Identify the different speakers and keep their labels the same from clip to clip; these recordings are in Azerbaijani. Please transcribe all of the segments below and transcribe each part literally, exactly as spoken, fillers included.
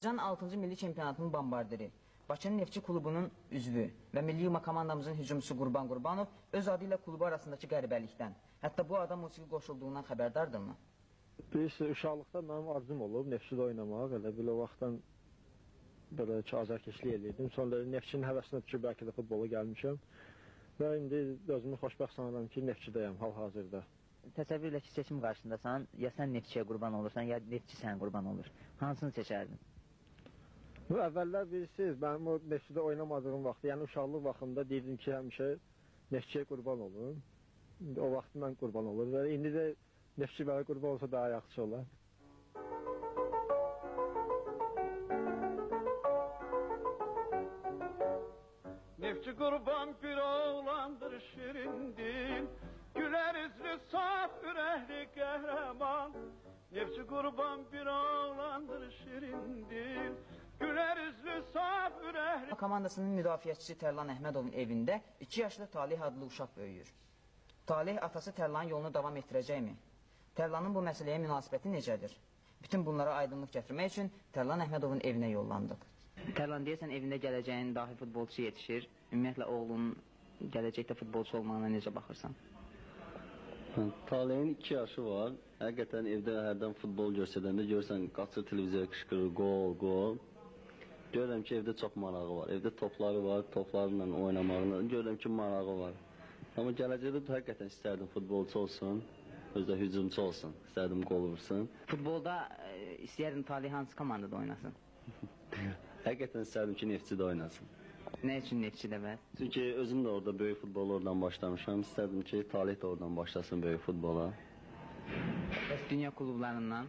Speaker 1: Azərbaycan altıncı milli çempionatının bombardiri, Bakı Neftçi klubunun üzvü və milli yuma komandamızın hücumçusu Qurban Qurbanov öz adı ilə klubu arasındakı qəribəlikdən, hətta bu adam musiqi qoşulduğundan xəbərdardırmı?
Speaker 2: Bilirsiniz, uşaqlıqda mənim arzum olub Neftçidə oynamaq, elə belə o vaxtdan belə ki, azarkeşlik edirdim. Sonra Neftçinin həvəsinə düşüb bəlkə də futbola gəlmişəm və indi özümü xoşbəxt sanıram ki, Neftçidəyəm hal-hazırda.
Speaker 3: Təsəvvürlə ki, seçim qarşındasan, ya sən Neftçiyə qurban olursan, ya Neftçi sən qurban olur. Hansını seçərdin?
Speaker 2: Bu, əvvəllər bilirsiniz, mənim o Neftçidə oynamadığım vaxtı, yəni uşaqlıq vaxtında deyirdim ki, həmişə Neftçiyə qurban olun. O vaxt mən qurban olur və indi də Neftçi mənə qurban olsa daha yaxşı olar.
Speaker 4: Neftçi qurban bir oğlandır şirindir, güler üzlü saf ürəkli qəhrəman. Neftçi qurban bir oğlandır şirindir, güler üzlü saf ürəkli...
Speaker 1: Komandasının müdafiəçisi Tərlan Əhmədovun evində iki yaşlı Talih adlı uşaq böyüyür. Talih atası Tərlanın yolunu davam etdirəcəkmi? Tərlanın bu məsələyə münasibəti necədir? Bütün bunlara aydınlıq gətirmək üçün Tərlan Əhmədovun evinə yollandıq.
Speaker 3: Tərlan, deyəsən evində gələcəyin dahi futbolçu yetişir. Ümumiyyətlə, oğlunun gələcəkdə futbolçu olmağına necə baxırsan?
Speaker 5: Talihin iki yaşı var. Həqiqətən evdə hərdən futbol görsədəndə görürsən, qaçır televiziyaya qışqırır, gol, gol. Görürəm ki, evdə çox marağı var. Evdə topları var, toplarla oynamağına görürəm ki, marağı var. Amma gələcəkdə həqiqətən istərdim futbolçu olsun, özdə hücumçu olsun, istərdim qol vursun.
Speaker 3: Futbolda e, istəyərdin Talih hansı komandada oynasın?
Speaker 5: Həqiqətən istərdim ki, Neftçidə oynasın.
Speaker 3: Nə üçün Neftçidə bəs?
Speaker 5: Çünki özüm də orada böyük futbolu oradan başlamışam. İstərdim ki, Talih də oradan başlasın böyük futbola.
Speaker 3: Bəs dünya klublarından?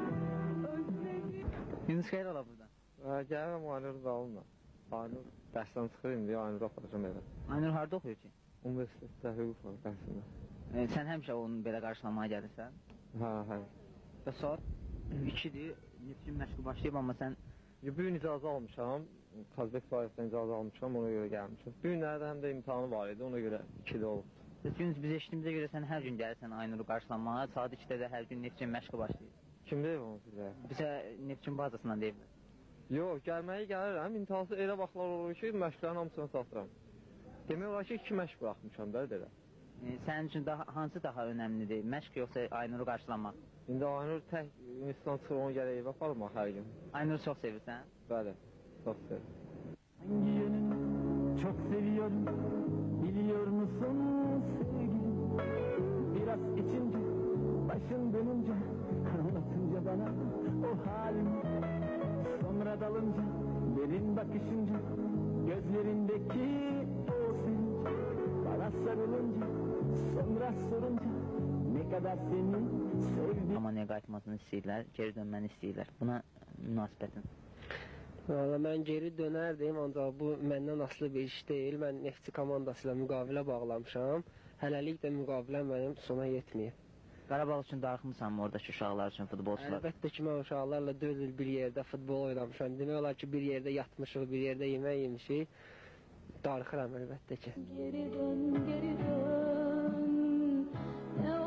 Speaker 3: Yunus xeyr ola buradan?
Speaker 2: Gəlirəm Aynur Dalınla. Aynur dərsdən çıxır indi, Aynur aparacam evə.
Speaker 3: Aynur harada oxuyur ki?
Speaker 2: Universitetdə hüquq var dərsində.
Speaker 3: E, sən həmişə onu belə qarşılamaya gəlirsən?
Speaker 2: Hə, hə.
Speaker 3: Və saat ikidir, Neftçinin məşqi başlayıb, amma sən...
Speaker 2: Bir gün icazə almışam, Kazbek Fahirdən icazə almışam, ona görə gəlmişəm. Bir günlərdə həm də imtihanı var idi, ona görə ikidə olubdur.
Speaker 3: Siz Yunus, biz eşitdiyimizə görə sən hər gün gəlirsən Aynuru qarşılanmağa, saat ikidə də hər gün Neftçinin məşqi başlayır.
Speaker 2: Kim deyib onu sizə?
Speaker 3: Bizə Neftçinin bazasından deyiblər.
Speaker 2: Yox, gəlməyi gəlirəm, imtihansı elə vaxtlar olur ki, məşqlərin hamısını satıram. Demək olar ki, iki məşq buraxmışam, bəli elə.
Speaker 3: E, sənin üçün daha, hansı daha önəmlidir, məşq yoxsa Aynuru qarşılamaq?
Speaker 2: İndi Aynur tək universitetdən çıxır, onu gələk evə aparmaq hər gün.
Speaker 3: Aynuru çox sevirsən?
Speaker 2: Bəli, çox sevirəm.
Speaker 6: Hangi yönünü çok seviyorum, biliyor musun sevgilim? Biraz içince, başın dönünce, anlatınca bana o halimi. Sonra dalınca, derin bakışınca, gözlerindeki o sevinç. Bana sarılınca, sonra sorunca, ne kadar seni sevdim.
Speaker 3: Amma niyə qayıtmasını istəyirlər, geri dönməni istəyirlər. Buna münasibətin?
Speaker 7: Valla mən geri dönərdim, ancaq bu məndən asılı bir iş deyil. Mən Neftçi komandası ilə müqavilə bağlamışam. Hələlik də müqaviləm mənim sona yetməyib.
Speaker 3: Qarabağ üçün darıxmısanmı oradakı uşaqlar üçün, futbolçular?
Speaker 7: Əlbəttə ki, mən uşaqlarla dörd il bir yerdə futbol oynamışam. Demək olar ki, bir yerdə yatmışıq, bir yerdə yemək yemişik. Darıxıram əlbəttə ki.
Speaker 8: Geri dön, geri dön. Ne